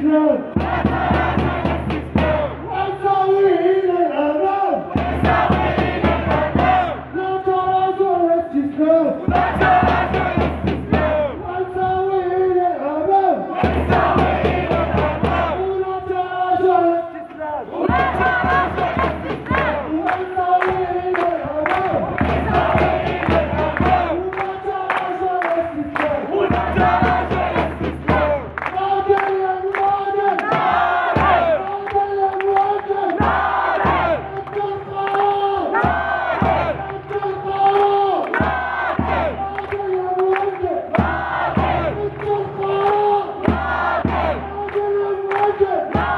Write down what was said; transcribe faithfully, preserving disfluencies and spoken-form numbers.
الاستسلام ونساوي إلى الأمام لا تراجع الاستسلام ونساوي إلى الأمام ولا تراجع الاستسلام ونساوي إلى الأمام ولا تراجع الاستسلام راجل يا مواطن راجل يا مواطن انت القرار انت القرار راجل يا مواطن انت القرار راجل يا مواطن